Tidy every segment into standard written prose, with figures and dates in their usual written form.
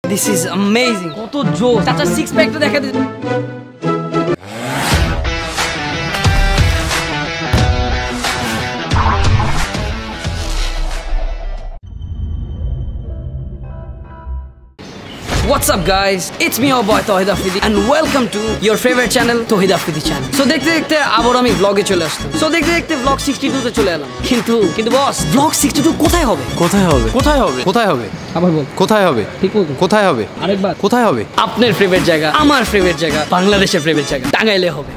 This is amazing. কত জোস। চাচা সিক্স প্যাকটা দেখা দিন। What's up guys? It's me your boy Tawhid Afridi and welcome to your favorite channel Tawhid Afridi channel. So দেখতে দেখতে আবার আমি vlog-এ চলে আসলাম। So দেখতে দেখতে vlog 62 তে চলে এলাম। কিন্তু বস vlog 62 কোথায় হবে? আবার বল। কোথায় হবে? ঠিক বলতো। কোথায় হবে? আরেকবার। কোথায় হবে? আপনার ফেভারিট জায়গা, আমার ফেভারিট জায়গা, বাংলাদেশের ফেভারিট জায়গা টাঙ্গাইলে হবে।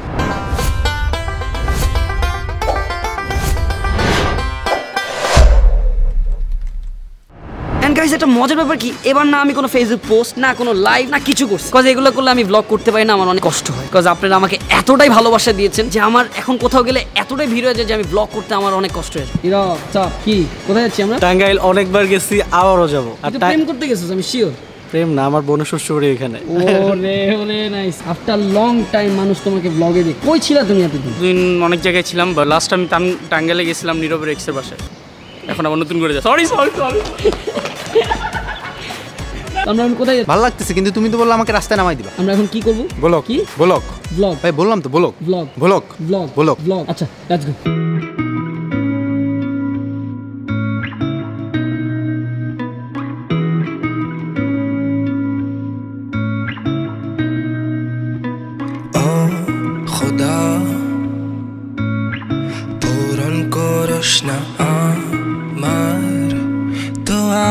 গাইস একটা মজার ব্যাপার কি এবার না আমি কোনো ফেসবুক পোস্ট না কোনো লাইভ না কিছু করছি, কজ এগুলো করলে আমি ব্লগ করতে পারি না, আমার অনেক কষ্ট হয়। কজ আপনারা আমাকে এতটাই ভালোবাসা দিয়েছেন যে আমার এখন কোথাও গেলে এতটাই ভিড় হয়ে যায় যে আমি ব্লগ করতে আমার অনেক কষ্ট হয়ে যায়। কি কোথায় যাচ্ছি আমরা? টাঙ্গাইল অনেকবার গেছি, আবারও যাবো। আর প্রেম করতে গেছিস? আমি শিওর প্রেম না, আমার বোনের শ্বশুরবাড়ি এখানে। ওরে নাইস। আফটার লং টাইম মানুষ তোমাকে ব্লগে দেখে। কই ছিলা তুমি এতদিন? অনেক জায়গায় ছিলাম, লাস্ট আমি টাঙ্গাইলে গেছিলাম নীরবের এক্সের বাসায়। এখন আবার নতুন করে যা। সরি আমরা এখন কোথায়? ভালো লাগতেছে কিন্তু তুমি তো বললে আমাকে রাস্তায় নামাই দিবা। আমরা এখন কি করব? ব্লগ। কি ব্লগ? ব্লগ ভাই বললাম তো ব্লগ। ব্লগ আচ্ছা লেটস গো। ও খোদা পূরণ করস না আমার দোয়া।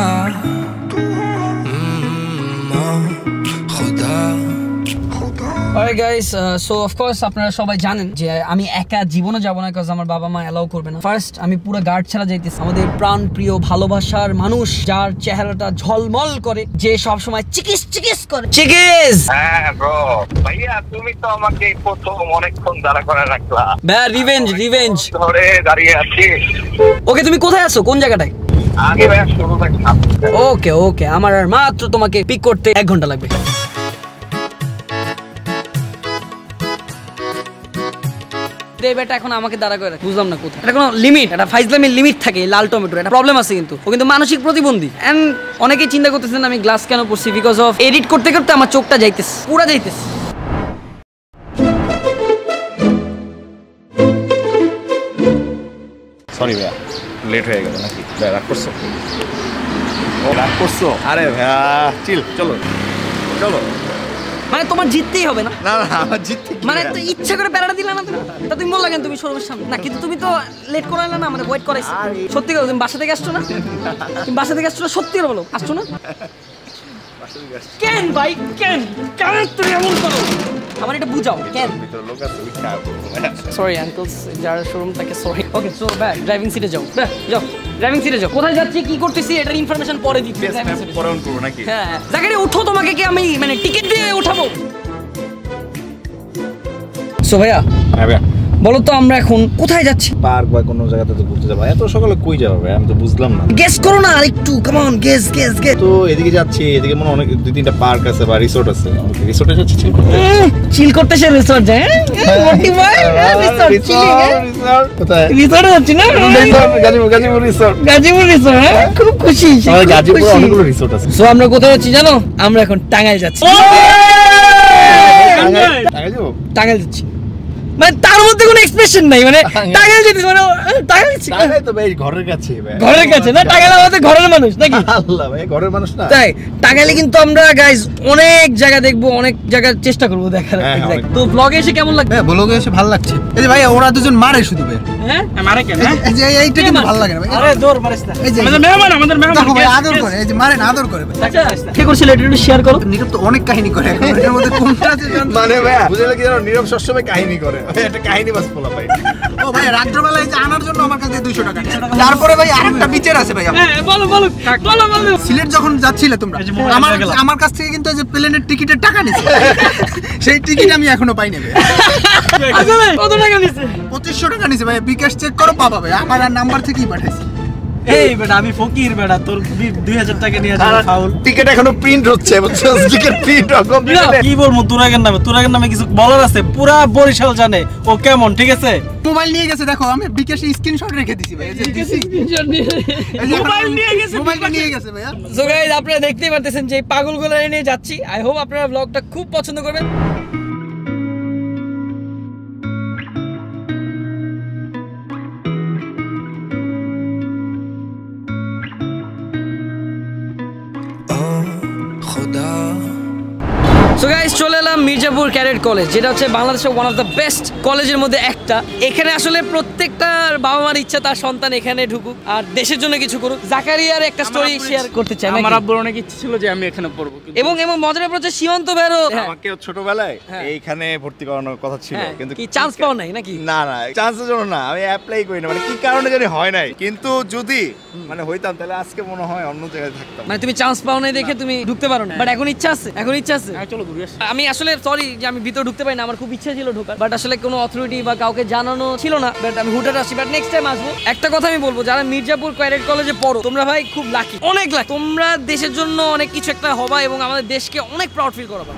Alright guys, so of course আপনারা সবাই জানেন যে আমি একা জীবনে যাব না, কাজ আমার বাবা মা এলাও করবে না। ফার্স্ট আমি পুরো গার্ড ছাড়া যাইতেছি আমাদের প্রাণ প্রিয় ভালোবাসার মানুষ, যার চেহারাটা ঝলমল করে, যে সব সময় চিকিস চিকিস করে। চিকিস হ্যাঁ ব্রো ভাইয়া, তুমি তো আমাকে প্রথম অনেকক্ষণ দাঁড়া করে রাখলা। ভাই রিভেঞ্জ ধরে দাঁড়িয়ে আছি। ওকে তুমি কোথায় আছো? কোন জায়গাটায়? আগে ভাইয়া শুরু থাকলাম। ওকে আমার আর মাত্র তোমাকে পিক করতে 1 ঘন্টা লাগবে। বেটা এখন আমাকে দাঁড়া করে বুঝলাম না কোথায়। এটা কোনো লিমিট, এটা ফাইজলামের লিমিট থাকে। লাল টমেটো এটা প্রবলেম আছে, কিন্তু ও কিন্তু মানসিক প্রতিবন্ধী। এন্ড অনেকেই চিন্তা করতেছেন আমি গ্লাস কেন পরছি, বিকজ অফ এডিট করতে করতে আমার চোখটা যাইতেছে, পুরা যাইতেছে। সরি ভাইয়া, লেট হয়ে গেল নাকি? ভাই রাগ করছো? রাগ করছো? আরে ভাইয়া চিল, চলো। মানে তোমার জিততেই হবে না? না আমার জিততে মানে তো ইচ্ছা করে প্যারাটা দিলা না তুমি? তা তুমি বললা কেন তুমি শোরুমের সামনে? না কিন্তু তুমি তো লেট করাইলা না, মানে ওয়েট করাইছো। সত্যি কথা তুমি বাসা থেকে আসছো না? তুমি বাসা থেকে আসছো না? সত্যি করে বলো, আসছো না? কেন ভাই কেন তুমি এমন করো? আমার এটা বুঝাও কেন? সরি আঙ্কেলস, যার শোরুম থাকে sorry. Okay so back driving সিটে যাও। ড্রাইভিং সিটে যাও। কোথায় যাচ্ছি কি করতেছি এটার ইনফরমেশন পরে দিচ্ছি। পরে অন করব নাকি? হ্যাঁ জায়গাটা উঠো, তোমাকে কি আমি মানে টিকিট দিয়ে উঠাবো? সো ভাইয়া। হ্যাঁ ভাইয়া বলো তো আমরা এখন কোথায় যাচ্ছি? পার্ক বা কোনো জায়গাতে তো ঘুরতে যাবো। এত সকালে কই যাবো ভাই? আমি তো বুঝলাম না। গেস করো না আরেকটু, কাম অন গেস। তো এদিকে যাচ্ছি, এদিকে মনে অনেক 2-3টা পার্ক আছে বা রিসোর্ট আছে। রিসোর্টে যাচ্ছি চিল করতে। সে রিসোর্ট যায়? মোটি ভাই রিসোর্ট চিলিং। কোথায়? রিসোর্টে যাচ্ছি না? গাজীপুর রিসোর্ট। খুব খুশি। গাজীপুরে অনেকগুলো রিসোর্ট আছে। সো আমরা কোথায় যাচ্ছি জানো? আমরা এখন টাঙ্গাইল যাচ্ছি। টাঙ্গাইল যাচ্ছি মানে তার মধ্যে কোনো এক্সপ্রেশন নাই, মানে টাঙ্গাইল যেতে মানে টাঙ্গাইল তো ভাই ঘরের কাছে ভাই। ঘরের কাছে না? টাঙ্গাইল আমাদের ঘরের মানুষ নাকি? আল্লাহ ভাই ঘরের মানুষ না। তাই টাঙ্গাইলে কিন্তু আমরা গাইস অনেক জায়গা দেখবো, অনেক জায়গার চেষ্টা করবো দেখার। তো ব্লগে এসে কেমন লাগবে? হ্যাঁ ব্লগে এসে ভালো লাগছে। এই যে ভাই ওরা দুজন মারে শুধু ভাই। হ্যাঁ মারে কেন? এই যে এইটা কিন্তু ভালো লাগে না ভাই। আরে জোর মারিস না। এই যে আমাদের মেহমান দেখো ভাই আদর করে, এই যে মারেন আদর করে ভাই। আচ্ছা কে করছিল এটা একটু শেয়ার করো। নীরব তো অনেক কাহিনী করে, এখন এর মধ্যে কোনটা আছে মানে ভাই বুঝলে কি জানো, নীরব সবসময় কাহিনী করে। একটা কাহিনী বাস বলা ভাই। ও ভাই রাত্রিবেলা এই যে আনার জন্য আমার কাছে 200 টাকা। তারপরে ভাই আরেকটা বিচার আছে ভাই। হ্যাঁ বলো সিলেট যখন যাচ্ছিলে তোমরা, আমার কাছ থেকে কিন্তু এই যে প্লেনের টিকিটের টাকা নিছে। সেই টিকিট আমি এখনো পাই নেবে। আসলে কত টাকা নিছে? 2500 টাকা নিছে ভাই। বিকাশ চেক করো পাবা ভাই, আমার আর নাম্বার থেকেই পাঠাইছি। এই বেটা আমি ফকির বেটা, তোর 2000 টাকা নিয়ে যাবো ফাউল। টিকেট এখনো প্রিন্ট হচ্ছে, বুঝছো? টিকেট প্রিন্ট কি বলবো তুরাগের নামে কিছু বলার আছে? পুরা বরিশাল জানে ও কেমন, ঠিক আছে? মোবাইল নিয়ে গেছে, দেখো আমি বিকাশে স্ক্রিনশট রেখে দিছি ভাই। মোবাইলটা নিয়ে গেছে ভাইয়া। সো গাইস আপনারা দেখতেই পারতেছেন যে পাগলগুলো নিয়ে যাচ্ছি। আই হোপ আপনারা ব্লগটা খুব পছন্দ করবেন। खुदा সো গাইস চলে এলাম মির্জাপুর ক্যাডেট কলেজ, যেটা হচ্ছে বাংলাদেশের ওয়ান অফ দ্য বেস্ট কলেজের মধ্যে একটা। এখানে আসলে প্রত্যেকটা বাবা মার ইচ্ছা তার সন্তান এখানে ঢুকুক আর দেশের জন্য কিছু করুক। জাকারিয়ার একটা স্টোরি শেয়ার করতে চাই। আমার আব্বুর অনেক ইচ্ছে ছিল যে আমি এখানে পড়বো, এবং মজার ব্যাপার হচ্ছে সীমান্ত ভাইরও আমাকে ছোটবেলায় এইখানে ভর্তি করানোর কথা ছিল, কিন্তু কি চান্স পাও নাই নাকি? না না, চান্সের জন্য না, আমি অ্যাপ্লাই করি না, মানে কি কারণে জানি হয় নাই। কিন্তু যদি মানে হইতাম তাহলে আজকে মনে হয় অন্য জায়গায় থাকতাম। মানে তুমি চান্স পাও নাই দেখে তুমি ঢুকতে পারো না, বাট এখন ইচ্ছা আছে, এখন ইচ্ছা আছে। চলো ঘুরে আসি। আমি আসলে সরি যে আমি ভিতরে ঢুকতে পারি না, আমার খুব ইচ্ছা ছিল ঢোকার, বাট আসলে কোনো অথরিটি বা কাউকে জানানো ছিল না। বাট আমি হুটার আসি, বাট নেক্সট টাইম আসবো। একটা কথা আমি বলবো, যারা মির্জাপুর ক্যাডেট কলেজে পড়ো তোমরা ভাই খুব লাকি, অনেক লাকি। তোমরা দেশের জন্য অনেক কিছু একটা হবা এবং আমাদের দেশকে অনেক প্রাউড ফিল করাবা।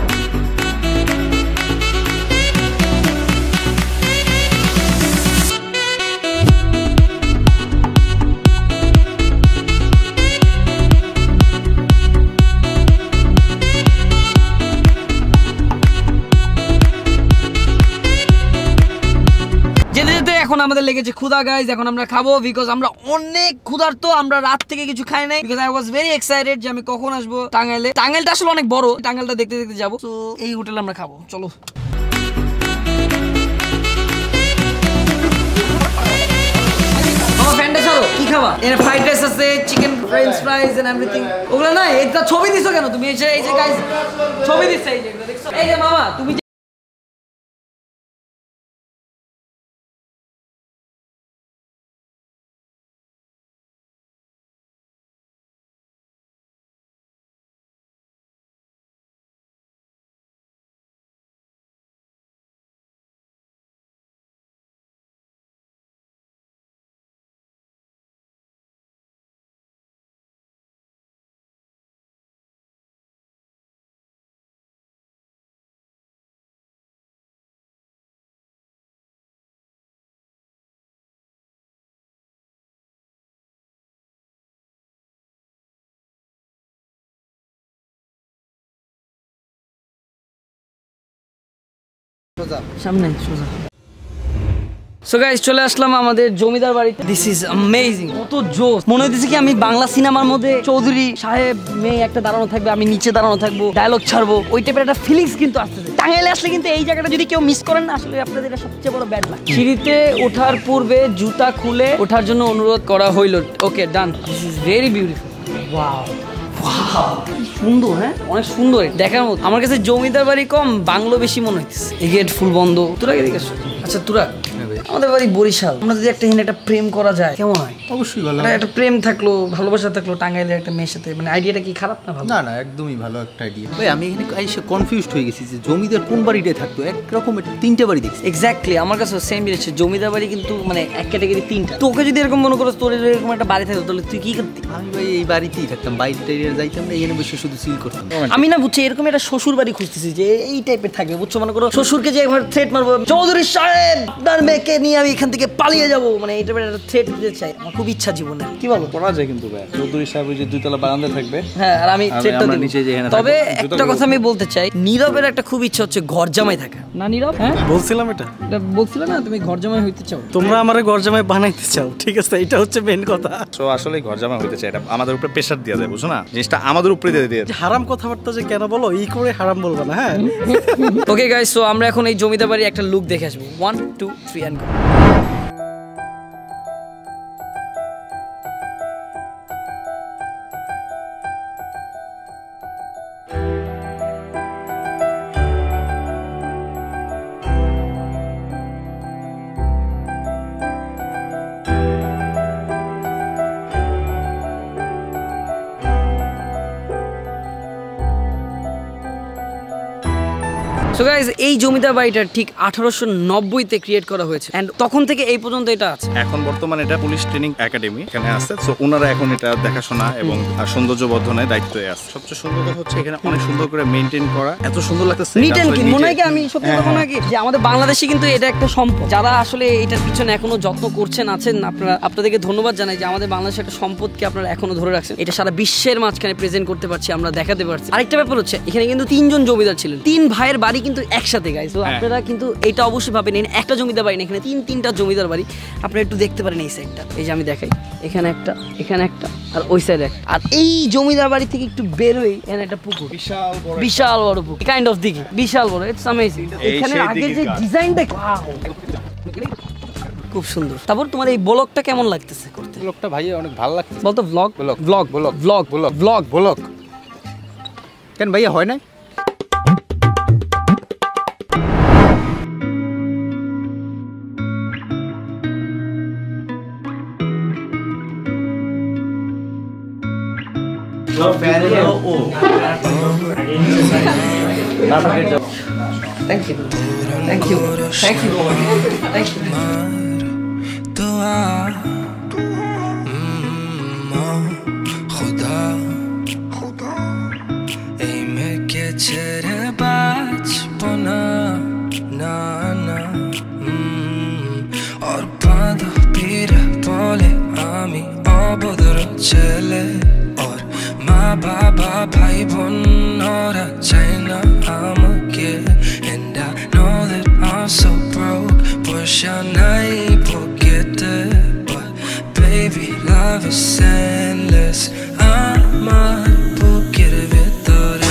এখন আমাদের লেগেছে ক্ষুধা গাইজ, এখন আমরা খাবো বিকজ আমরা অনেক ক্ষুধার্ত। আমরা রাত থেকে কিছু খাই নাই because I was very excited যে আমি কখন আসবো টাঙ্গাইলে। টাঙ্গাইলটা আসলে অনেক বড়, টাঙ্গাইলটা দেখতে দেখতে যাবো। তো এই হোটেলে আমরা খাবো, চলো। ফ্যানটা ছাড়ো, কি খাবা? এখানে ফ্রাইড রাইস আছে, chicken French fries and everything. ওগুলো নাই, এটা ছবি দিছো কেন তুমি? এই যে গাইজ ছবি দিছো, এই যে দেখছো? এই যে মামা তুমি সামনে সোজা। সো গাইস চলে আসলাম আমাদের জমিদার বাড়িতে। দিস ইজ অ্যামেজিং, কত জোস। মনে হইতেছে কি আমি বাংলা সিনেমার মধ্যে চৌধুরী সাহেব মেয়ে একটা দাঁড়ানো থাকবে, আমি নিচে দাঁড়ানো থাকবো, ডায়লগ ছাড়বো, ওই টাইপের একটা ফিলিংস কিন্তু আসতেছে। টাঙ্গাইলে আসলে কিন্তু এই জায়গাটা যদি কেউ মিস করেন না, আসলে আপনাদের এটা সবচেয়ে বড় ব্যাড লাক। সিঁড়িতে ওঠার পূর্বে জুতা খুলে ওঠার জন্য অনুরোধ করা হইলো। Okay done. This is very beautiful. Wow সুন্দর, হ্যাঁ অনেক সুন্দর দেখার মতো। আমার কাছে জমিদার বাড়ি কম, বাংলো বেশি মনে হইতেছে। এই গেট ফুল বন্ধ। তোরা এদিকে আসো। আচ্ছা তোরা, আমাদের বাড়ি বরিশাল, আমরা যদি একটা প্রেম করা যায় কেমন হয়? অবশ্যই ভালো। একটা প্রেম থাকলো, ভালোবাসা থাকলো টাঙ্গাইলে একটা মেয়ের সাথে, মানে আইডিয়াটা কি খারাপ না? ভালো না না, একদমই ভালো একটা আইডিয়া। ভাই আমি এখানে এসে কনফিউজড হয়ে গেছি যে জমিদার কোন বাড়িটায় থাকতো। একরকম তিনটে বাড়ি দেখছি। এক্স্যাক্টলি আমার কাছে সেম বেড়েছে। জমিদার বাড়ি কিন্তু মানে এক ক্যাটাগরি তিনটা। তোকে যদি এরকম মনে করো তোর এরকম একটা বাড়ি থাকতো তাহলে তুই কি করতি? আমি ভাই এই বাড়িতেই থাকতাম, বাইরে যাইতাম না, এখানে বসে শুধু চিল করতাম। আমি না বুঝছি এরকম একটা শ্বশুর বাড়ি খুঁজতেছি যে এই টাইপের থাকবে, বুঝছো? মনে করো শ্বশুরকে যে একবার থ্রেট মারবো, চৌধুরী সাহেব আপনার মেয়েকে নিয়ে আমি এখান থেকে পালিয়ে যাবো, মানে এই টাইপের একটা থ্রেট দিতে চাই। আমার খুব ইচ্ছা জীবনে, কি বলো? করা যায় কিন্তু ভাই। চৌধুরী সাহেব ওই যে দুইতলা বারান্দা থাকবে, হ্যাঁ, আর আমি থ্রেটটা আমরা দেব। নিচে যে এখানে তবে থাকবো, একটা কথা আমি বলতে চাই, নীরবের একটা খুব ইচ্ছা হচ্ছে ঘর জামাই থাকা। না নীরব, হ্যাঁ বলছিলাম এটা বলছিল না তুমি ঘর জামাই হইতে চাও। তোমরা আমারে ঘর জামাই বানাইতে চাও, ঠিক আছে? এটা হচ্ছে মেন কথা। তো আসলে ঘর জামা হইতে চাই, এটা আমাদের উপরে প্রেশার দেওয়া যায়, বুঝছো না? জিনিসটা আমাদের উপরে দিয়ে দিয়ে। হারাম কথাবার্তা যে কেন বলো, ই করে হারাম বলবো না, হ্যাঁ? ওকে গাইস, সো আমরা এখন এই জমিদার বাড়ির একটা লুক দেখে আসবো। 1 2 3 এন্ড গো। সো গাইস এই জমিদার বাড়িটা ঠিক 1890-তে ক্রিয়েট করা হয়েছে এন্ড তখন থেকে এই পর্যন্ত এটা আছে। এখন বর্তমানে এটা পুলিশ ট্রেনিং একাডেমি এখানে আছে। সো ওনারা এখন এটা দেখাশোনা এবং সৌন্দর্য বর্ধনের দায়িত্বে আছে। সবচেয়ে সুন্দর কথা হচ্ছে এখানে অনেক সুন্দর করে মেইনটেইন করা, এত সুন্দর লাগতেছে। নিট এন্ড ক্লিন মনে হয় কি আমি সত্যি কথা মনে হয় কি যে আমাদের বাংলাদেশে কিন্তু এটা একটা সম্পদ। যারা আসলে এটার পিছনে এখনো যত্ন করছেন আছেন আপনাদেরকে ধন্যবাদ জানাই যে আমাদের বাংলাদেশের একটা সম্পদকে আপনারা এখনো ধরে রাখছেন। এটা সারা বিশ্বের মাঝখানে প্রেজেন্ট করতে পারছি, আমরা দেখাতে পারছি। আরেকটা ব্যাপার হচ্ছে এখানে কিন্তু 3 জন জমিদার ছিলেন, 3 ভাইয়ের বাড়ি কিন্তু একসাথে গাইস। তো আপনারা কিন্তু এটা অবশ্যই ভাবেন একটা জমিদার বাড়ি না, এখানে 3টা জমিদার বাড়ি। আপনারা একটু দেখতে পারেন এই সাইডটা, এই যে আমি দেখাই এখানে একটা আর ওই সাইডে একটা। আর এই জমিদার বাড়ি থেকে একটু বের হয়ে এখানে একটা পুকুর, বিশাল বড় পুকুর, কাইন্ড অফ দিঘি, বিশাল বড়। It's amazing. এখানে আগের যে ডিজাইনটা খুব সুন্দর। তারপর তোমার এই ব্লগটা কেমন লাগতেছে করতে? ব্লগটা ভাই অনেক ভালো লাগছে। বলতো ব্লগ কেন ভাইয়া হয় না? Thank you. दुआ खुदा এই মেঘে ছেড়ে বাঁচবনা না না और বাঁধো পীরে বলে আমি অবদর ছেলে और মা বাবা ভাই বোন ওরা চাই না আমাকে and I know that I'm so broke wish I forget it but baby love is endless আমার বুকের ভেতরে।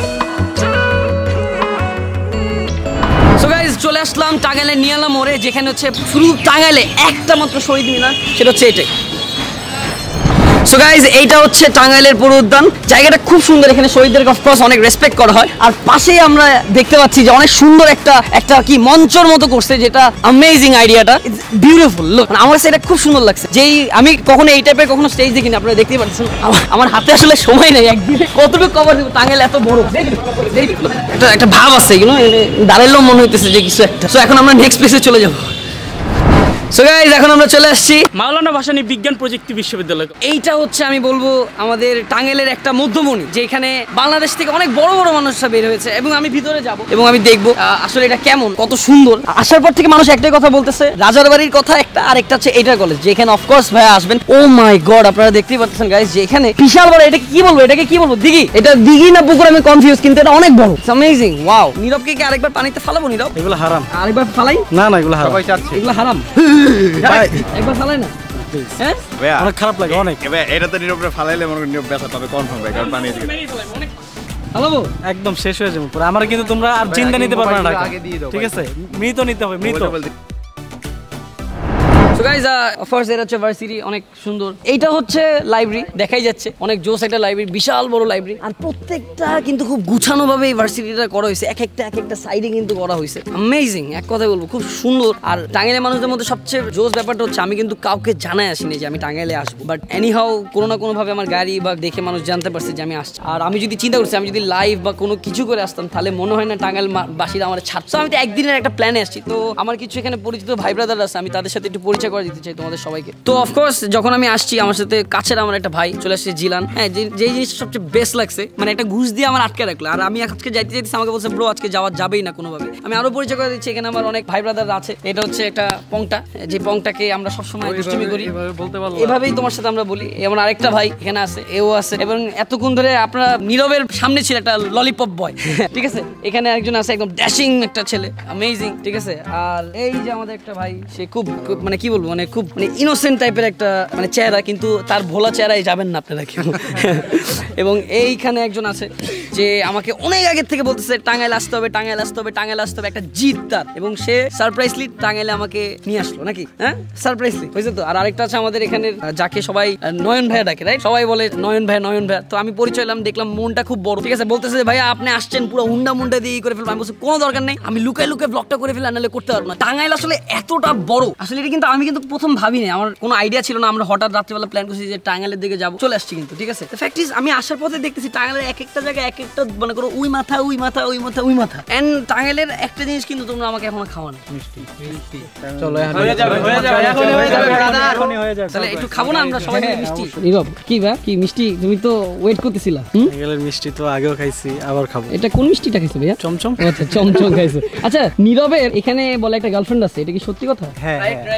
সো গাইস চলে আসলাম টাঙ্গাইলের নিয়ালা মোড়ে, যেখানে হচ্ছে শুধু টাঙ্গাইলে একটা মাত্র শহীদ মিনার, সেটা হচ্ছে এটাই। সো গাইস এইটা হচ্ছে টাঙ্গাইলের পুরো উদ্যান। জায়গাটা খুব সুন্দর, এখানে শহীদদেরকে অফকোর্স অনেক রেসপেক্ট করা হয়। আর পাশেই আমরা দেখতে পাচ্ছি যে অনেক সুন্দর একটা কি মঞ্চর মতো করছে, যেটা অ্যামেজিং আইডিয়াটা। It's beautiful look. আমার কাছে এটা খুব সুন্দর লাগছে। যেই আমি কখনো এই টাইপের কখনো স্টেজ দেখিনি, আপনারা দেখতেই পাচ্ছেন। আমার হাতে আসলে সময় নেই একদিনে কতটুকু কভার দেবো। টাঙ্গাইল এত বড়, একটা ভাব আছে, দাঁড়াইলেও মনে হইতেছে যে কিছু একটা। সো এখন আমরা নেক্সট প্লেসে চলে যাবো। সো গাইস এখন আমরা চলে আসছি মাওলানা ভাসানী বিজ্ঞান প্রযুক্তি বিশ্ববিদ্যালয়। এইটা হচ্ছে আমি বলবো আমাদের টাঙ্গাইলের একটা মধ্যমণি, যেখানে বাংলাদেশ থেকে অনেক বড় বড় মানুষরা বের হয়েছে। এবং আমি ভিতরে যাব এবং আমি দেখবো আসলে এটা কেমন, কত সুন্দর। আসার পর থেকে মানুষ একটাই কথা বলতেছে, রাজার বাড়ির কথা একটা, আর একটা হচ্ছে এটার কলেজ, যেখানে অফকোর্স ভাইয়া আসবেন। ও মাই গড, আপনারা দেখতেই পাচ্ছেন গাইস যে এখানে বিশাল বড়। এটাকে কি বলবো দিঘি? এটা দিঘি না পুকুর আমি কনফিউজ, কিন্তু এটা অনেক বড়। It's amazing. ওয়াও। নীরবকে কি আরেকবার পানিতে ফালাবো? নীরব এগুলো হারাম। আরেকবার ফালাই? না এগুলো হারাম। সবাই চাচ্ছে এগুলো হারাম। একবার ফালাই না? হ্যাঁ অনেক খারাপ লাগে অনেক। এটা তো নীরবে ফালাইলে মনে করি নীরব ব্যথা পাবে কনফার্ম ভাই, কারণ পানি দিকে ফালাবো একদম শেষ হয়ে যাবে পুরো। আমার কিন্তু তোমরা আর চিন্তা নিতে পারবে না, ঠিক আছে? মৃত নিতে হবে, মৃত। সো গাইস অফকোর্স এটা হচ্ছে ভার্সিটি, অনেক সুন্দর। এইটা হচ্ছে লাইব্রেরি, দেখাই যাচ্ছে অনেক জোস একটা লাইব্রেরি, বিশাল বড় লাইব্রেরি। আর প্রত্যেকটা কিন্তু খুব গুছানো ভাবে এই ভার্সিটিটা করা হয়েছে, এক একটা সাইডে কিন্তু করা হয়েছে। অ্যামেজিং, এক কথায় বলবো খুব সুন্দর। আর টাঙ্গাইলের মানুষদের মধ্যে সবচেয়ে জোস ব্যাপারটা হচ্ছে আমি কিন্তু কাউকে জানাই আসিনি যে আমি টাঙ্গাইলে আসবো, বাট এনিহাউ কোনো না কোনো ভাবে আমার গাড়ি বা দেখে মানুষ জানতে পারছে যে আমি আসছি। আর আমি যদি চিন্তা করছি আমি যদি লাইভ বা কোনো কিছু করে আসতাম, তাহলে মনে হয় না টাঙ্গাইল বাসীরা আমার ছাড়ছে। আমি তো একদিনের একটা প্ল্যানে আসছি, তো আমার কিছু এখানে পরিচিত ভাই ব্রাদার আছে, আমি তাদের সাথে একটু পরিচয় করে দিতে চাই তোমাদের সবাইকে। তো অফকোর্স যখন আমি আসছি আমার সাথে কাছের আমার একটা ভাই চলে আসছে, জিলান। হ্যাঁ, যে জিনিসটা সবচেয়ে বেস্ট লাগছে, মানে একটা ঘুষ দিয়ে আমার আটকে রাখলো। আর আমি আজকে যাইতে আমাকে বলছে ব্রো আজকে যাওয়া যাবেই না কোনোভাবে। আমি আরো পরিচয় করে দিচ্ছি, এখানে আমার অনেক ভাই ব্রাদার আছে। এটা হচ্ছে একটা পংটা, যে পংটাকে আমরা সবসময় দুষ্টুমি করি, এভাবেই তোমার সাথে আমরা বলি। এমন আরেকটা ভাই এখানে আছে, এও আছে। এবং এতক্ষণ ধরে আপনারা নীরবের সামনে ছিল একটা ললিপপ বয়, ঠিক আছে? এখানে একজন আছে একদম ড্যাশিং একটা ছেলে, অ্যামেজিং, ঠিক আছে? আর এই যে আমাদের একটা ভাই, সে খুব মানে কি বলবো, মানে খুব ইনোসেন্ট টাইপের একটা মানে চেহারা, কিন্তু তার ভোলা চেহারায় যাবেন না আপনারা কেউ। এবং এইখানে একজন আছে যে আমাকে অনেক আগের থেকে বলতেছে টাঙ্গাইল আসতে হবে, টাঙ্গাইল আসতে হবে, টাঙ্গাইল আসতে হবে, একটা জিদ তার। এবং সে সারপ্রাইজলি টাঙ্গাইলে আমাকে নিয়ে আসলো, নাকি? হ্যাঁ, সারপ্রাইজলি হয়েছে তো। আর আরেকটা আছে আমাদের এখানে, যাকে সবাই নয়ন ভাইয়া ডাকে, রাইট? সবাই বলে নয়ন ভাইয়া, নয়ন ভাইয়া। তো আমি পরিচয় এলাম, দেখলাম মনটা খুব বড়, ঠিক আছে? বলতেছে যে ভাইয়া আপনি আসছেন পুরো হুন্ডা মুন্ডা দিয়ে করে ফেলবো। আমি বলছি কোনো দরকার নেই, আমি লুকায় ব্লগটা করে ফেলে, নাহলে করতে পারবো না। টাঙ্গাইল আসলে এতটা বড়, আসলে এটা কিন্তু আমি কিন্তু প্রথম ভাবিনি, আমার কোনো আইডিয়া ছিল না। আমরা হঠাৎ রাত্রিবেলা প্ল্যান করছি যে টাঙ্গাইলের দিকে যাবো, চলে আসছি কিন্তু, ঠিক আছে। ফ্যাক্ট ইজ আমি আসার পথে দেখতেছি টাঙ্গাইলের এক একটা জায়গায় এক একটা মনে করো ওই মাথা ওই মাথা ওই মাথা ওই মাথা। এন্ড টাঙ্গাইলের একটা জিনিস কিন্তু তোমরা আমাকে এখনো খাওয়ানো, মিষ্টি। চলো হয়ে যাবে তাহলে একটু খাবো না আমরা সবাই মিলে মিষ্টি? নীরব কি ভাই কি মিষ্টি তুমি তো ওয়েট করতেছিলা? টাঙ্গাইলের মিষ্টি তো আগেও খাইছি, আবার খাবো। এটা কোন মিষ্টিটা খাইছো ভাইয়া? চমচম। আচ্ছা চমচম খাইছো। আচ্ছা নীরবের এখানে বলে একটা গার্লফ্রেন্ড আছে, এটা কি সত্যি কথা? হ্যাঁ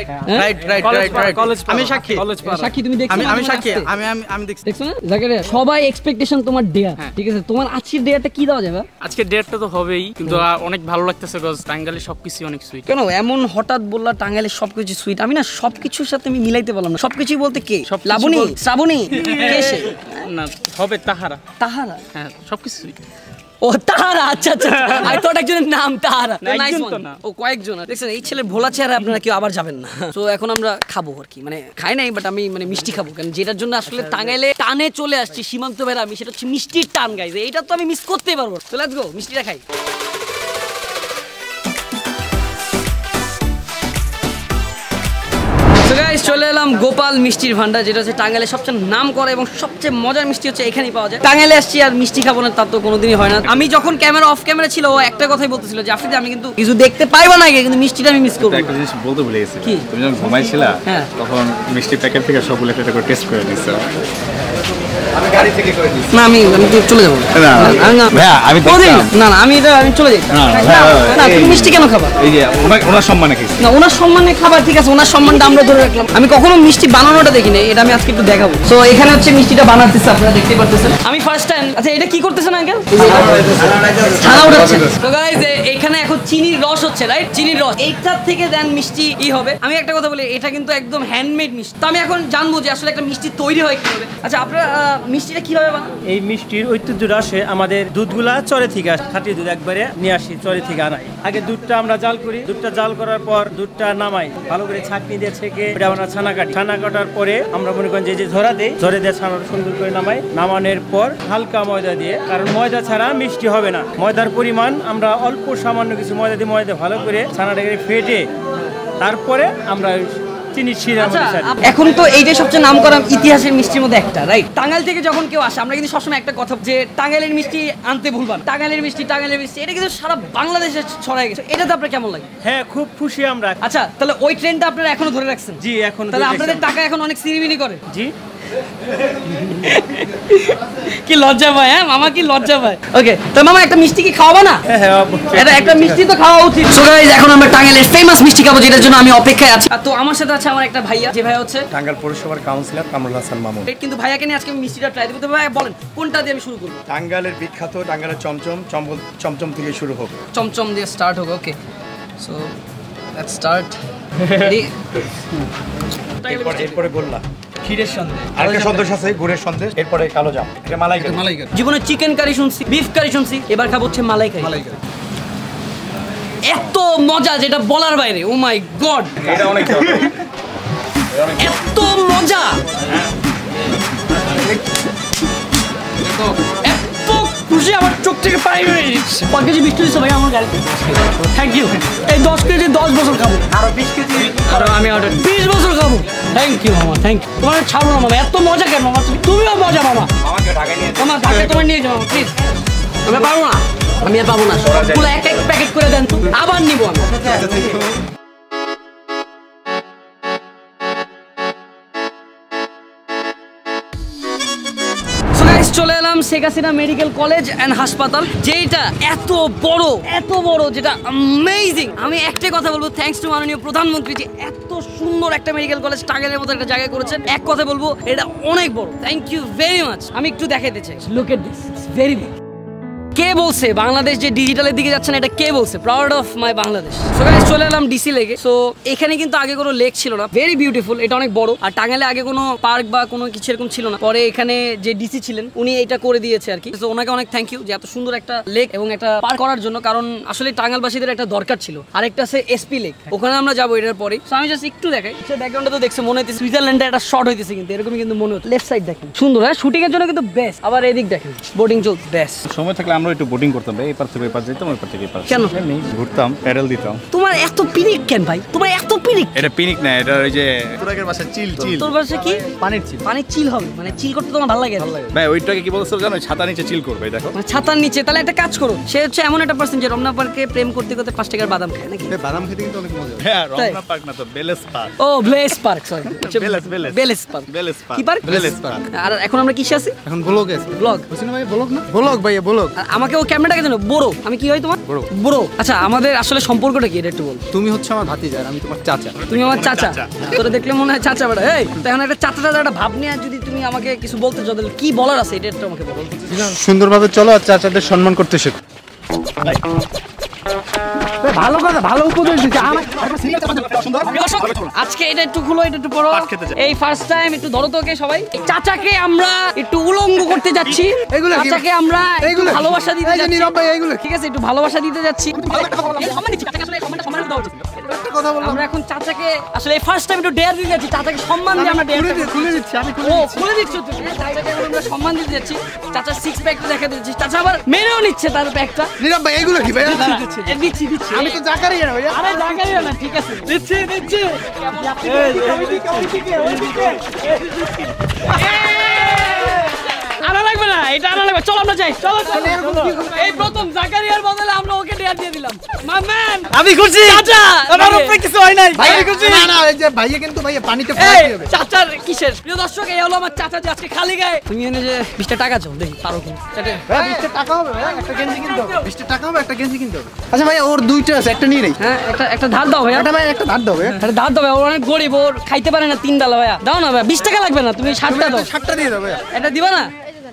আমি সাক্ষী। সাক্ষী তুমি দেখছো? আমি সাক্ষী। আমি দেখছি। দেখছো না জাকারিয়া, সবাই এক্সপেকটেশন তোমার ডেয়ার, ঠিক আছে। তোমার আজকের ডেয়ারটা কি দেওয়া যাবে? আজকে ডেটটা তো হবেই, কিন্তু অনেক ভালো লাগতেছে গজ, টাঙ্গাইলে সবকিছু অনেক সুইট। কেন এমন হঠাৎ বললা টাঙ্গাইলের সবকিছু সুইট? আমি না সবকিছুর সাথে আমি মিলাইতে পারলাম না। সবকিছুই বলতে কে? লাবণী, শ্রাবণী, কে সে? না হবে তাহারা। তাহারা? হ্যাঁ সবকিছু সুইট। ও তাহারা, আচ্ছা আচ্ছা। আই থট একজনের নাম তাহারা। না, একজন তো না। ও কয়েকজন। দেখছেন এই ছেলের ভোলা চেহারা আপনারা কেউ আবার যাবেন না। তো এখন আমরা খাবো আর কি, মানে খাই নাই বাট আমি মানে মিষ্টি খাবো, কারণ যেটার জন্য আসলে টাঙ্গাইলে টানে চলে আসছি সীমান্ত বেড়া, আমি সেটা হচ্ছে মিষ্টির টান গাইজ। এইটা তো আমি মিস করতেই পারবো। তো লেটস গো মিষ্টিটা খাই। চলে এলাম গোপাল মিষ্টির ভান্ডার, যেটা হচ্ছে টাঙ্গাইলের সবচেয়ে নাম করা এবং সবচেয়ে মজার মিষ্টি হচ্ছে এখানেই পাওয়া যায়। টাঙ্গাইলে আসছি আর মিষ্টি খাবো না তা তো কোনোদিনই হয় না। আমি যখন ক্যামেরা অফ ক্যামেরা ছিল ও একটা কথাই বলতেছিল যে আফ্রিদি আমি কিন্তু কিছু দেখতে পাইবো না, কিন্তু মিষ্টিটা আমি মিস করবো। একটা জিনিস বলতে ভুলে গেছি, কি? তুমি যখন ঘুমাইছিলা হ্যাঁ। তখন মিষ্টি প্যাকেট থেকে সবগুলো একটা করে টেস্ট করে নিছো। আমি গাড়ি থেকে করে দিচ্ছি। না আমি তো চলে যাবো। না, ভাইয়া, আমি দেখতাম। না আমি চলে যাই। না তুমি মিষ্টি কেন খাবা? এই যে ওনার সম্মানে খেয়েছি। না ওনার সম্মানে খাবার, ঠিক আছে, ওনার সম্মানটা আমরা ধরে রাখলাম। আমি কখনো মিষ্টি বানানোটা দেখি না, এটা আমি আজকে একটু দেখাবো। তো এখানে হচ্ছে মিষ্টিটা বানাতেছে, আপনারা দেখতে পারতেছেন। আমি ফার্স্ট টাইম। আচ্ছা এটা কি করতেছেন আঙ্কেল? ছানা উঠাচ্ছেন। তো গাইস এখানে এখন চিনির রস হচ্ছে, রাইট? চিনির রস এইটার থেকে দেন মিষ্টি ই হবে। আমি একটা কথা বলি, এটা কিন্তু একদম হ্যান্ডমেড মিষ্টি। তো আমি এখন জানবো যে আসলে একটা মিষ্টি তৈরি হয় কিভাবে। আচ্ছা আপনারা মিষ্টিটা কিভাবে বানান? এই মিষ্টির ঐতিহ্যটা আসে আমাদের দুধগুলা চরে থেকে আসে, খাঁটি দুধ একবারে নিয়ে আসি, চরে থেকে আনাই। আগে দুধটা আমরা জাল করি, দুধটা জাল করার পর দুধটা নামাই, ভালো করে ছাঁকনি দিয়ে ছেঁকে এটা আমরা ছানা কাটি। ছানা কাটার পরে আমরা মনে করেন যে ঝরা দেই, ঝরে দিয়ে ছানাটা সুন্দর করে নামাই। নামানোর পর হালকা ময়দা দিয়ে, কারণ ময়দা ছাড়া মিষ্টি হবে না, ময়দার পরিমাণ আমরা অল্প সামান্য কিছু ময়দা দিয়ে ভালো করে ছানাটাকে ফেটে তারপরে আমরা এখন তো এইটাই সবচেয়ে নাম করা ইতিহাসের মিষ্টির মধ্যে একটা, রাইট? টাঙ্গাইল থেকে যখন কেউ আসে আমরা কিন্তু সবসময় একটা কথা যে টাঙ্গাইলের মিষ্টি আনতে ভুলবেন। টাঙ্গাইলের মিষ্টি এটা কিন্তু সারা বাংলাদেশে ছড়াই গেছে। এটাতে আপনার কেমন লাগে? হ্যাঁ খুব খুশি আমরা। আচ্ছা তাহলে ওই ট্রেনটা আপনারা এখনো ধরে রাখছেন? জি এখন। তাহলে আপনাদের টাকা এখন অনেক সিরিমিনি করে? জি। কি লজ্জা পায়, হ্যাঁ মামা কি লজ্জা পায়। ওকে তো মামা একটা মিষ্টি কি খাওয়াবো না? এটা একটা মিষ্টি তো খাওয়া উচিত। সো গাইস এখন আমরা টাঙ্গাইলের ফেমাস মিষ্টি খাবো, যেটার জন্য আমি অপেক্ষায় আছি। তো আমার সাথে আছে আমার একটা ভাইয়া, যে ভাই হচ্ছে টাঙ্গাইল পৌরসভার কাউন্সিলর কামরুল হাসান মামুন। কিন্তু ভাইয়াকে নিয়ে আজকে আমি মিষ্টিটা ট্রাই করতে ভাই বলেন কোনটা দিয়ে আমি শুরু করব? টাঙ্গাইলের বিখ্যাত টাঙ্গাইলের চমচম থেকে শুরু হবে। চমচম দিয়ে স্টার্ট হবে। Okay so let's start. এরপরে গোল্লা, ক্ষীরের সন্দেশ, আরেকটা সন্দেশ আছে গুড়ের সন্দেশ, এরপরে কালো জাম, এটা মালাই কারি। জীবনে চিকেন কারি শুনছি, বিফ কারি শুনছি, এবার খাবো হচ্ছে মালাই কারি। এত মজা যেটা বলার বাইরে। ও মাই গড, এটা অনেক এত মজা, এত খুশি, আমার চোখ থেকে পানি বেরিয়ে যাচ্ছে। 5 কেজি মিষ্টি দিচ্ছে ভাই আমার গাড়িতে। Thank you. এই 10 কেজি 10 বছর খাবো, আরো 20 কেজি আরো আমি অর্ডার 20 বছর খাবো। থ্যাংক ইউ মামা, থ্যাংক ইউ। তোমার ছাড়ো না মামা, এত মজা কেন মামা? তুমিও মজা মামা। আমাকে ঢাকায় নিয়ে মামা ঢাকায় তোমার নিয়ে যাও মামা প্লিজ। আমি পারবো না, আমি আর পাবো না। সবগুলো এক এক প্যাকেট করে দেন তো, আবার নিবো আমি। চলে এলাম Sheikh Hasina medical college and হাসপাতাল, যেটা এত বড়, যেটা অ্যামেজিং। আমি একটাই কথা বলবো, থ্যাঙ্কস টু মাননীয় প্রধানমন্ত্রী যে এত সুন্দর একটা মেডিকেল কলেজ টাঙ্গাইলের মতো একটা জায়গায় করেছেন। এক কথা বলবো, এটা অনেক বড়। Thank you very much. আমি একটু দেখাতে চাই, look at this, it's very big. কে বলছে বাংলাদেশ যে ডিজিটালের দিকে যাচ্ছে না? এটা কে বলছে? Proud of my Bangladesh. So guys চলে এলাম ডিসি লেকে। সো এখানে কিন্তু আগে কোনো লেক ছিল না, ভেরি বিউটিফুল, এটা অনেক বড়। আর টাঙ্গাইলে আগে কোনো পার্ক বা কোনো কিছু এরকম ছিল না। পরে এখানে যে ডিসি ছিলেন উনি এটা করে দিয়েছে আর কি। তো ওনাকে অনেক থ্যাংক ইউ যে এত সুন্দর একটা লেক এবং একটা পার্ক করার জন্য, কারণ আসলে টাঙ্গাইলবাসীদের একটা দরকার ছিল। আরেকটা আছে এসপি লেক, ওখানে আমরা যাবো এটার পরে। সো আমি জাস্ট একটু দেখাই, ব্যাকগ্রাউন্ডটা তো দেখছে মনে হচ্ছে সুইজারল্যান্ডে একটা শট হইতেছে, কিন্তু এরকমই কিন্তু মনে হচ্ছে। লেফট সাইড দেখেন সুন্দর, হ্যাঁ শুটিং এর জন্য কিন্তু বেস্ট। আবার এদিক দেখেন বোটিং চলছে, বেস্ট। সময় থাকলে আমরা আমরা একটু বোটিং করতাম ভাই, এই পার থেকে এই পার যেতাম, ওই পার থেকে এই পার। কেন? এমনি ঘুরতাম, প্যাডেল দিতাম। তোমার এত পিনিক কেন ভাই? তোমার এত পিনিক? এটা পিনিক না, এটা ওই যে পুরাকের ভাষায় চিল। তোর ভাষা কি? পানির চিল। পানির চিল হবে মানে চিল করতে তোমার ভালো লাগে? ভাই ওইটাকে কি বলছো জানো? ছাতা নিচে চিল করবে, দেখো মানে ছাতার নিচে। তাহলে একটা কাজ করো, সে হচ্ছে এমন একটা পার্সন যে রমনা পার্কে প্রেম করতে করতে 5 টাকার বাদাম খায় নাকি? বাদাম খেতে কিন্তু অনেক মজা। হ্যাঁ, রমনা পার্ক না তো বেলেস পার্ক। ও ব্লেস পার্ক, সরি বেলেস পার্ক। বেলেস পার্ক। কি পার্ক? বেলেস পার্ক। আর এখন আমরা কিসে আছি? এখন ব্লগ আছে। ব্লগ। বুঝছেন ভাই ব্লগ না? ব্লগ ভাইয়া ব্লগ। আর আমাকে ও ক্যামেরাটাকে জানো বড়, আমি কি হয় তোমার? বড়। আচ্ছা আমাদের আসলে সম্পর্কটা কি এটা একটু বল। তুমি হচ্ছে আমার ভাতিজা আর আমি তোমার চাচা। তুমি আমার চাচা। তোরা দেখলে মনে হয় চাচা বেটা। এই তো এখন একটা চাচা একটা ভাব নিয়ে যদি তুমি আমাকে কিছু বলতে চাও তাহলে কি বলার আছে এটা একটু আমাকে বলো। সুন্দরভাবে চলো আর চাচাদের সম্মান করতে শেখো। ভালো কথা, ভালো উপদেশ দিচ্ছে। আজকে এটা একটু খুলো, এটা একটু পড়ো। এই ফার্স্ট টাইম একটু ধরো তোকে সবাই। চাচাকে আমরা একটু উলঙ্গ করতে যাচ্ছি। চাচাকে আমরা একটু ভালোবাসা দিতে যাচ্ছি। ঠিক আছে, একটু ভালোবাসা দিতে যাচ্ছি। আমরা এখন চাচাকে আসলে এই ফার্স্ট টাইম একটু ডেয়ার দিতে যাচ্ছি। চাচাকে সম্মান দিয়ে আমরা ডেয়ার খুলে দিচ্ছি। আমি খুলে দিচ্ছি। চাচাকে আমরা সম্মান দিতে যাচ্ছি। চাচার 6 প্যাকটা দেখাতে যাচ্ছি। চাচা আবার মেরেও নিচ্ছে তার প্যাকটা। নীরব ভাই এইগুলো কি ভাই? দিচ্ছি। আমি তো জাকারিয়া না ভাইয়া। আরে জাকারিয়া না, ঠিক আছে দিচ্ছি। আনা লাগবে না, এটা আনা লাগবে। চল আমরা যাই, চলো। এই প্রথম জাকারিয়ার বদলে আমরা ওকে ডেয়ার দিয়ে দিলাম। মাম্মান আমি খুশি। চাচা আমার উপরে কিছু হয় নাই ভাই, খুশি না এই যে ভাইয়া কিন্তু ভাইয়া পানিতে পড়ে যাবে। চাচার কিসের? প্রিয় দর্শক, এই হলো আমার চাচা যে আজকে খালি গায়ে। তুমি এনে যে 20 টাকা চাও, দেখি পারো কি? ভাই 20 টাকা হবে ভাই, একটা গেঞ্জি কিনতে হবে। 20 টাকা হবে, একটা গেঞ্জি কিনতে হবে। আচ্ছা ভাই ওর দুইটা আছে, একটা নিয়ে নেই। হ্যাঁ, একটা ধার দাও ভাইয়া। এটা ভাই একটা ধার দাও ভাই। একটা ধার দাও ভাই, ও অনেক গরিব, ওর খাইতে পারে না 3 ডালা ভাইয়া। দাও না ভাইয়া, 20 টাকা লাগবে না, তুমি 60টা দাও। 60টা দিয়ে দাও ভাইয়া। এটা দিবা না?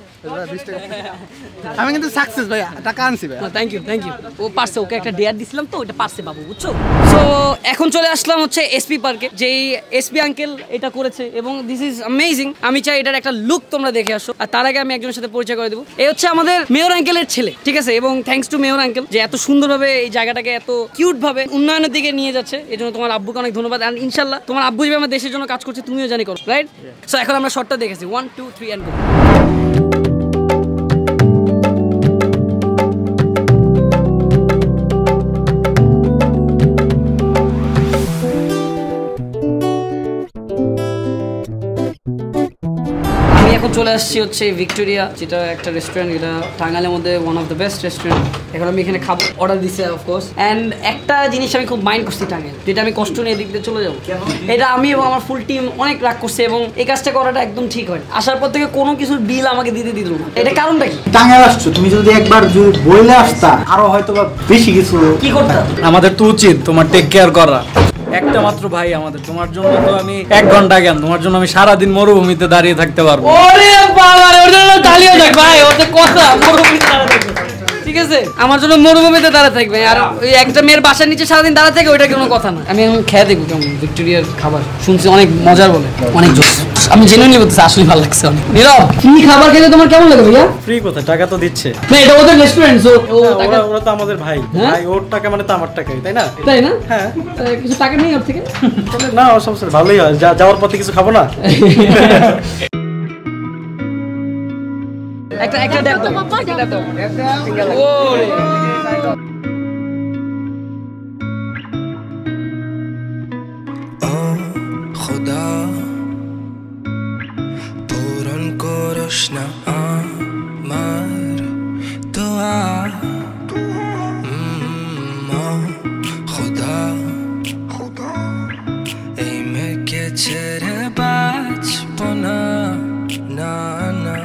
আমি কিন্তু সাকসেস ভাইয়া, টাকা আনছি ভাইয়া। Thank you. ও পারছে, ওকে একটা ডেয়ার দিছিলাম তো ওটা পারছে বাবু, বুঝছো? সো এখন চলে আসলাম হচ্ছে এসপি পার্কে, যেই এসপি আঙ্কেল এটা করেছে এবং দিস ইজ অ্যামেজিং। আমি চাই এটার একটা লুক তোমরা দেখে আসো। আর তার আগে আমি একজনের সাথে পরিচয় করে দেবো। এই হচ্ছে আমাদের মেয়র আঙ্কেলের ছেলে, ঠিক আছে? এবং থ্যাঙ্কস টু মেয়র আঙ্কেল যে এত সুন্দরভাবে এই জায়গাটাকে এত কিউট ভাবে উন্নয়নের দিকে নিয়ে যাচ্ছে। এই জন্য তোমার আব্বুকে অনেক ধন্যবাদ। আর ইনশাল্লাহ তোমার আব্বু যেভাবে আমার দেশের জন্য কাজ করছে তুমিও জানি করো, রাইট? সো এখন আমরা শর্টটা দেখেছি, 1 2 3 এন্ড গো। চলে আসছি হচ্ছে ভিক্টোরিয়া, যেটা একটা রেস্টুরেন্ট, এটা টাঙ্গাইলের মধ্যে one of the best restaurant. এখন আমি এখানে খাবো, অর্ডার দিছি অফকোর্স। অ্যান্ড একটা জিনিস আমি খুব মাইন্ড করছি টাঙ্গাইল, যেটা আমি কষ্ট নিয়ে এদিক দিয়ে চলে যাবো। এটা আমি এবং আমার ফুল টিম অনেক রাগ করছে এবং এই কাজটা করাটা একদম ঠিক হয়। আসার পর থেকে কোনো কিছুর বিল আমাকে দিতে দিল না। এটা কারণটা কি? টাঙ্গাইল আসছো, তুমি যদি একবার বইলে আসতা আরো হয়তো বা বেশি কিছু কি করতাম। আমাদের তো উচিত তোমার টেক কেয়ার করা। একটা মাত্র ভাই আমাদের, তোমার জন্য তো আমি 1 ঘন্টা গেলাম, তোমার জন্য আমি সারাদিন মরুভূমিতে দাঁড়িয়ে থাকতে পারবো। ওরে বাবা রে, ওর জন্য দাঁড়িয়ে থাক ভাই, ওতে কথা মরুভূমিতে দাঁড়িয়ে থাকবে, ঠিক আছে? আমার জন্য মরুভূমিতে দাঁড়িয়ে থাকবে। আর ওই একটা মেয়ের বাসার নিচে সারাদিন দাঁড়িয়ে থাকে, ওইটা কোনো কথা না। আমি এখন খেয়ে দেখবো কেমন ভিক্টোরিয়ার খাবার, শুনছি অনেক মজার বলে, অনেক জোস। আমি জেনুইনলি বলতেছি, আসলে ভালো লাগছে অনেক। নীরব, কি খাবার খেতে তোমার কেমন লাগে ভাইয়া? ফ্রি কথা, টাকা তো দিচ্ছে না, এটা ওদের রেস্টুরেন্ট, সো ওরা তো আমাদের ভাই। ভাই ওর টাকা মানে তো আমার টাকাই, তাই না? তাই না? হ্যাঁ, কিছু টাকা নেই ওর থেকে? না, ওর সমস্যা ভালোই হয়। যাওয়ার পথে কিছু খাবো না? একটা ড্যাব দাও, একটা ড্যাব দাও। ওরে खुदा पूरन करोस ना आमार दुआ खुदा এই মেকে ছেড়ে বাঁচবো না না না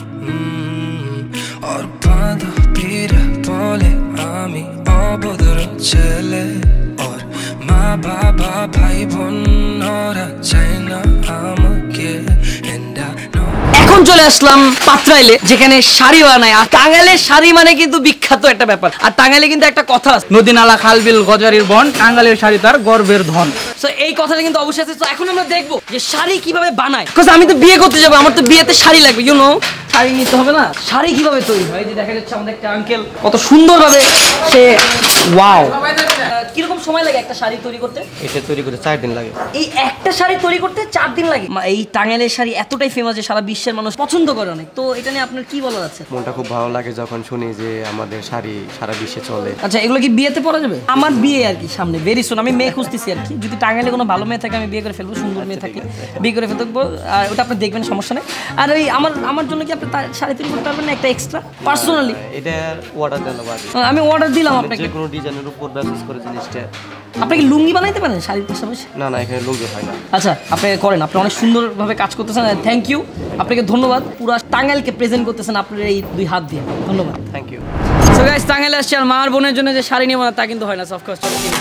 और बांधा पीरा बोले आमी অবদর ছেলে और মা বাবা ভাই বোন ওরা চাই না আমাকে। এখন চলে আসলাম পাত্রাইলে, যেখানে শাড়ি বানায়। আর টাঙ্গাইলের শাড়ি মানে কিন্তু বিখ্যাত একটা ব্যাপার। আর টাঙ্গাইলে কিন্তু একটা কথা আছে, নদী নালা খাল বিল গজারির বন, টাঙ্গাইলের শাড়ি তার গর্বের ধন। সো এই কথাটা কিন্তু অবশ্যই আছে। তো এখন আমরা দেখবো যে শাড়ি কিভাবে বানায়, বিকজ আমি তো বিয়ে করতে যাবো, আমার তো বিয়েতে শাড়ি লাগবে, ইউ নো। শাড়ি নিতে হবে না, শাড়ি কিভাবে তৈরি হয়। যে দেখা যাচ্ছে আমাদের একটা আঙ্কেল কত সুন্দরভাবে সে, ওয়াও, কিরকম সময় লাগে একটা শাড়ি তৈরি করতে? এটা তৈরি করতে 4 দিন লাগে। এই একটা শাড়ি তৈরি করতে 4 দিন লাগে? এই টাঙ্গাইলের শাড়ি এতটাই ফেমাস যে সারা বিশ্বের মানুষ পছন্দ করে অনেক, তো এটা নিয়ে আপনার কি বলার আছে? মনটা খুব ভালো লাগে যখন শুনি যে আমাদের শাড়ি সারা বিশ্বে চলে। আচ্ছা, এগুলো কি বিয়েতে পরা যাবে? আমার বিয়ে আর কি সামনে, ভেরি সুন। আমি মেয়ে খুঁজতেছি আর কি, যদি টাঙ্গাইলে কোনো ভালো মেয়ে থাকে আমি বিয়ে করে ফেলবো, সুন্দর মেয়ে থাকে বিয়ে করে ফেলবো, আর ওটা আপনি দেখবেন, সমস্যা নেই। আর ওই আমার জন্য কি আপনি শাড়ি তৈরি করতে পারবেন না একটা এক্সট্রা পার্সোনালি? এটা অর্ডার দেওয়া লাগে। আমি অর্ডার দিলাম আপনাকে, যে কোনো ডিজাইনের উপর বেসিস করে জিনিসটা। আপনি কি লুঙ্গি বানাইতে পারেন শাড়ির পাশাপাশি? না না, এখানে লুঙ্গি হয় না। আচ্ছা, আপনি করেন, আপনি অনেক সুন্দরভাবে কাজ করতেছেন, থ্যাংক ইউ, আপনাকে ধন্যবাদ। পুরো টাঙ্গাইলকে প্রেজেন্ট করতেছেন আপনার এই 2 হাত দিয়ে, ধন্যবাদ। Thank you. সো গাইস, টাঙ্গাইলে আসছি আর মার বোনের জন্য যে শাড়ি নেব না তা কিন্তু হয় না, অফকোর্স। চলো কিনি।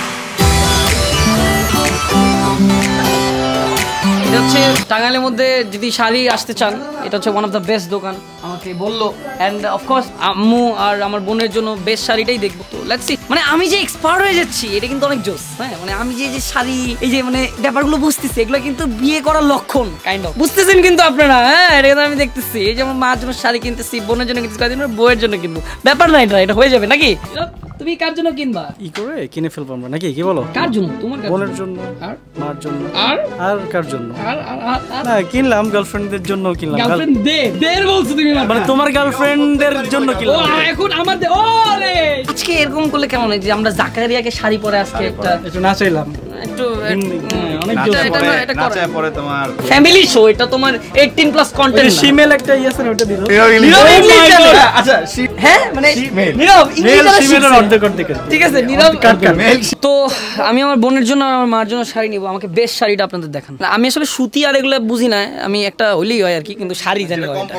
এটা হচ্ছে টাঙ্গাইলের মধ্যে যদি শাড়ি আসতে চান, এটা হচ্ছে ওয়ান অফ দ্য বেস্ট দোকান আমাকে বললো, অ্যান্ড অফকোর্স আম্মু আর আমার বোনের জন্য বেস্ট শাড়িটাই দেখবো। তো লেটস সি, মানে আমি যে এক্সপার্ট হয়ে যাচ্ছি এটা কিন্তু অনেক জোস। হ্যাঁ, মানে আমি যে শাড়ি এই যে মানে ব্যাপারগুলো বুঝতেছি, এগুলো কিন্তু বিয়ে করার লক্ষণ কাইন্ড অফ, বুঝতেছেন কিন্তু আপনারা? হ্যাঁ, এটা কিন্তু আমি দেখতেছি। এই যে আমার মার জন্য শাড়ি কিনতেছি, বোনের জন্য কিনতেছি, বউয়ের জন্য কিনবো, ব্যাপার না এটা, এটা হয়ে যাবে নাকি? তুমি কার জন্য কিনবা? ই করে কিনে ফেলবো আমরা নাকি, কি বলো? কার জন্য? তোমার বোনের জন্য, আর মার জন্য, আর কার জন্য? আর না, কিনলাম গার্লফ্রেন্ডদের জন্য কিনলাম। গার্লফ্রেন্ড দের বলছো তুমি, মানে তোমার গার্লফ্রেন্ডের জন্য কিনলাম। এখন আমাদের ওরে আজকে এরকম করলে কেমন হয় যে আমরা জাকারিয়াকে শাড়ি পরে আজকে একটা একটু নাচাইলাম, একটু অনেক নাচায় পরে তোমার ফ্যামিলি শো, এটা তোমার 18+ কন্টেন্ট। শিমেল একটা আছে না, ওটা দিল। আচ্ছা, হ্যাঁ, মানে নীরব শিমেলের অর্ধেক অর্ধেক। ঠিক আছে, নীরব। তো আমি আমার বোনের জন্য আর আমার মার জন্য শাড়ি নিব, আমাকে বেস্ট শাড়িটা আপনাদের দেখান। আমি আসলে সুতি আর এগুলো বুঝি না, আমি একটা হইলেই হয় আর কি, কিন্তু শাড়ি জানি হয় এটা।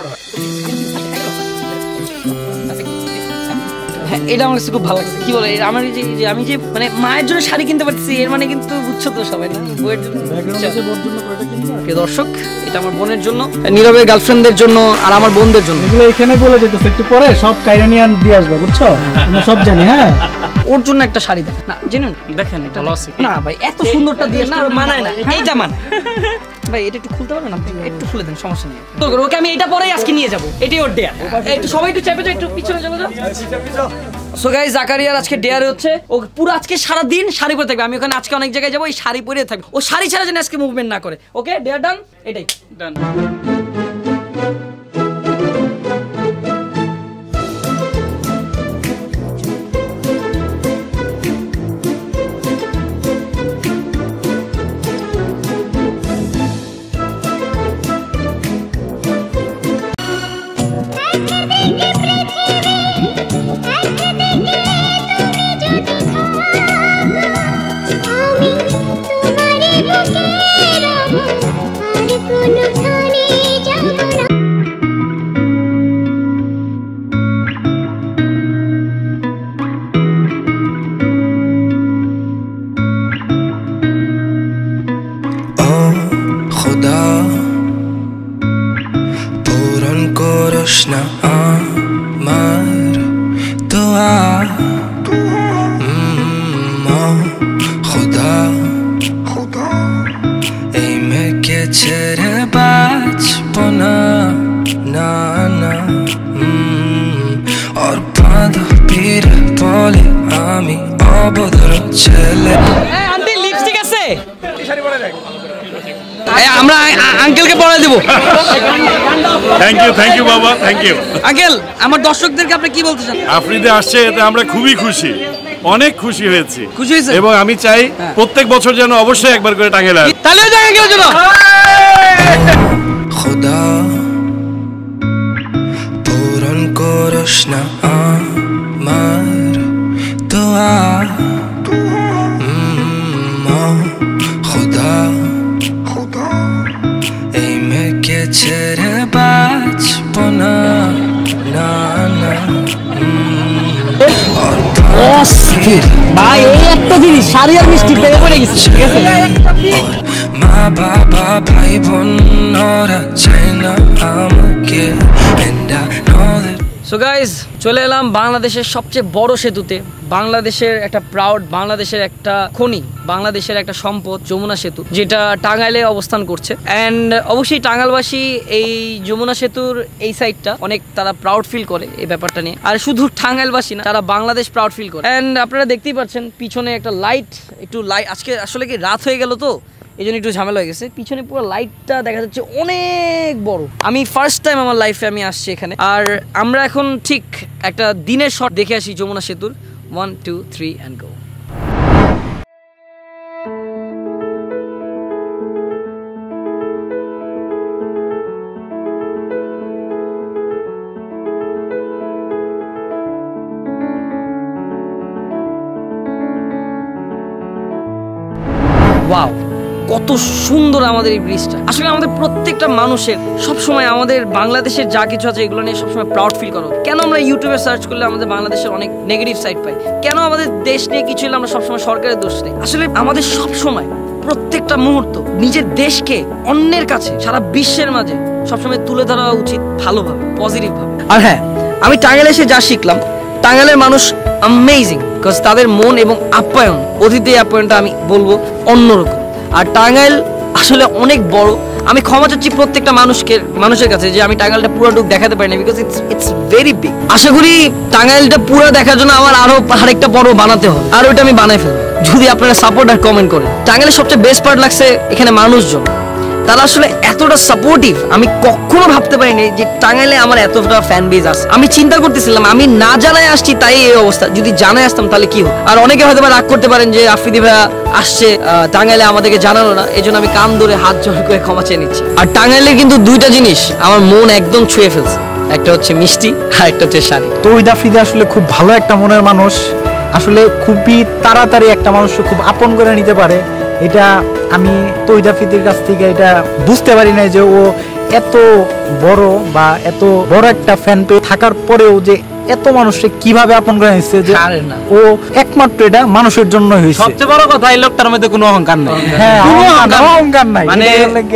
হ্যাঁ, এটা আমার কাছে খুব ভালো লাগছে। কি বলে, আমার যে আমি যে মানে মায়ের জন্য শাড়ি কিনতে পারছি, এর মানে কিন্তু বুঝছো তো সবাই না, বউয়ের জন্য। দর্শক, এটা আমার বোনের জন্য, নীরবের গার্লফ্রেন্ডদের জন্য, আর আমার বোনদের জন্য। এগুলো এখানে বলে যেতেছে, একটু পরে সব কাইরানিয়ান দিয়ে আসবে, বুঝছো? আমরা সব জানি। হ্যাঁ, ওর জন্য একটা শাড়ি দেখ না, জেনুইন দেখেন, এটা ভালো আছে। না ভাই, এত সুন্দরটা দিয়ে না, আর মানায় না, এইটা মান ভাই। এটা একটু খুলতে পারবেন আপনি? একটু খুলে দেন, সমস্যা নেই। তো ওকে আমি এটা পরেই আজকে নিয়ে যাবো, এটাই ওর ডেয়ার। একটু সবাই একটু চেপে যাও, একটু পিছনে চলে যাও। সো গাইস, জাকারিয়ার আজকে ডেয়ার হচ্ছে, ও পুরো আজকে সারা দিন শাড়ি পরে থাকবে। আমি ওখানে আজকে অনেক জায়গায় যাবো, এই শাড়ি পরে থাকবে। ও শাড়ি ছাড়া যেন আজকে মুভমেন্ট না করে। ওকে, ডেয়ার ডান, এটাই ডান। পূরণ করস না আমার দোয়া, খোদা এই মেয়েকে ছেড়ে বাঁচব না, না না। ওর বাঁধবীর বলে আমি অবদর ছেলে। আন্টি, লিপস্টিক আছে? আমরা আঙ্কেলকে পড়াই দেবো। থ্যাংক ইউ বাবা, থ্যাংক ইউ আঙ্কেল। আমার দর্শকদেরকে আপনি কি বলতে চান? আপনি যে আসছে এতে আমরা খুবই খুশি, অনেক খুশি হয়েছি। খুশি হয়েছে? এবং আমি চাই প্রত্যেক বছর যেন অবশ্যই একবার করে টাঙ্গাইলে আসে। তাহলে আঙ্কেলের জন্য খোদা পূরণ করস না আমার দোয়া, খোদা এই মেয়েকে ছেড়ে বাঁচব না, না না। ভাই, এই একটা জিনিস শাড়ি আর মিষ্টি পেয়ে পড়ে গেছে, ঠিক আছে? মা বাবা ভাই বোন ওরা চাই না আমাকে, and I know that so guys চলে এলাম বাংলাদেশের সবচেয়ে বড় সেতুতে, বাংলাদেশের একটা প্রাউড, বাংলাদেশের একটা খনি, বাংলাদেশের একটা সম্পদ যমুনা সেতু, যেটা টাঙ্গাইলে অবস্থান করছে। অ্যান্ড অবশ্যই টাঙ্গাইলবাসী এই যমুনা সেতুর এই সাইডটা অনেক তারা প্রাউড ফিল করে এই ব্যাপারটা নিয়ে। আর শুধু টাঙ্গাইলবাসী না, তারা বাংলাদেশ প্রাউড ফিল করে। অ্যান্ড আপনারা দেখতেই পাচ্ছেন পিছনে একটা লাইট, একটু লাইট, আজকে আসলে কি রাত হয়ে গেল তো এই জন্য একটু ঝামেলা হয়ে গেছে। পিছনে পুরো লাইটটা দেখা যাচ্ছে অনেক বড়। আমি ফার্স্ট টাইম আমার লাইফে আমি আসছি এখানে। আর আমরা এখন ঠিক একটা দিনের শট দেখে আসি যমুনা সেতুর। 1 2 3 and go. Wow, কত সুন্দর আমাদের এই ব্রিজটা। আসলে আমাদের প্রত্যেকটা মানুষের সবসময় আমাদের বাংলাদেশের যা কিছু আছে এগুলো নিয়ে সবসময় প্রাউড ফিল করো। কেন আমরা ইউটিউবে সার্চ করলে আমাদের বাংলাদেশের অনেক নেগেটিভ সাইড পাই? কেন আমাদের দেশ নিয়ে কিছু হলে আমরা সবসময় সরকারের দোষ নেই? আসলে আমাদের সবসময় প্রত্যেকটা মুহূর্ত নিজের দেশকে অন্যের কাছে, সারা বিশ্বের মাঝে সবসময় তুলে ধরা উচিত ভালোভাবে, পজিটিভ ভাবে। আর হ্যাঁ, আমি টাঙ্গাইলে এসে যা শিখলাম, টাঙ্গাইলের মানুষ অ্যামেজিং, বিকজ তাদের মন এবং আপ্যায়ন, অতিথি আপ্যায়নটা আমি বলবো অন্যরকম। আর টাঙ্গাইল আসলে অনেক বড়। আমি ক্ষমা চাচ্ছি প্রত্যেকটা মানুষের কাছে যে আমি টাঙ্গাইলটা পুরোটুকু দেখাতে পারি না, বিকজ ইটস ভেরি বিগ। আশা করি টাঙ্গাইলটা পুরো দেখার জন্য আমার আরো আরেকটা পর্ব বানাতে হবে, আর ওইটা আমি বানাই ফেলবো যদি আপনারা সাপোর্ট আর কমেন্ট করেন। টাঙ্গাইলের সবচেয়ে বেস্ট পার্ট লাগছে এখানে মানুষজন, তারা আসলে এতটা সাপোর্টিভ। আমি কখনো ভাবতে পারিনি যে টাঙ্গাইলে আমার এতটা ফ্যান বেজ আছে। আমি চিন্তা করতেছিলাম আমি না জানায় আসছি তাই এই অবস্থা, যদি জানায় আসতাম তাহলে কি হতো। আর অনেকে হয়তো রাগ করতে পারেন যে আফ্রিদি ভাইয়া আসছে টাঙ্গাইলে আমাদেরকে জানালো না, এই জন্য আমি কান ধরে হাত জোড় করে ক্ষমা চেয়ে নিচ্ছি। আর টাঙ্গাইলে কিন্তু দুইটা জিনিস আমার মন একদম ছুঁয়ে ফেলছে, একটা হচ্ছে মিষ্টি আর একটা হচ্ছে শাড়ি। তৌহিদ আফ্রিদি আসলে খুব ভালো একটা মনের মানুষ, আসলে খুবই তাড়াতাড়ি একটা মানুষকে খুব আপন করে নিতে পারে। এটা আমি তৌহিদ আফ্রিদির কাছ থেকে এটা বুঝতে পারি না যে ও এত বড় বা এত বড় একটা ফ্যান পেয়ে থাকার পরেও যে এত মানুষকে কিভাবে আপন করে নিচ্ছে, যে ও একমাত্র এটা মানুষের জন্য হয়েছে। সবচেয়ে বড় কথা এই লোকটার মধ্যে কোনো অহংকার নাই। হ্যাঁ, অহংকার নাই। মানে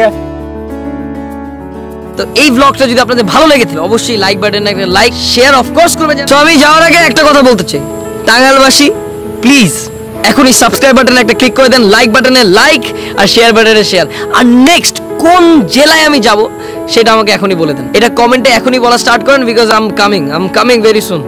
তো এই ব্লগটা যদি আপনাদের ভালো লেগে থাকে অবশ্যই লাইক বাটনে একটা লাইক, শেয়ার অফকোর্স করবেন। তো আমি যাওয়ার আগে একটা কথা বলতে চাই, টাঙ্গাইলবাসী প্লিজ এখনই সাবস্ক্রাইব বাটনে একটা ক্লিক করে দেন, লাইক বাটনে লাইক আর শেয়ার বাটনে শেয়ার। আর নেক্সট কোন জেলায় আমি যাব সেটা আমাকে এখনই বলে দেন, এটা কমেন্টে এখনই বলা স্টার্ট করেন, because I am coming very soon.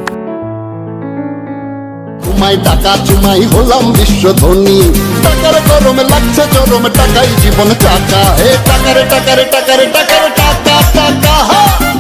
তোমায় টাকা চুমাই হলাম বিশ্ব ধনী, টাকার গরমে লাগছে চরম, টাকাই জীবন চাকা, হে টাকারে টাকারে টাকারে টাকারে টাকা টাকা।